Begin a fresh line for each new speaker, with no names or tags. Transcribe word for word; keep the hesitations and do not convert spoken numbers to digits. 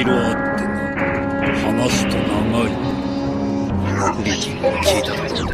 色あってな。話すと長い。
美人も聞いたところで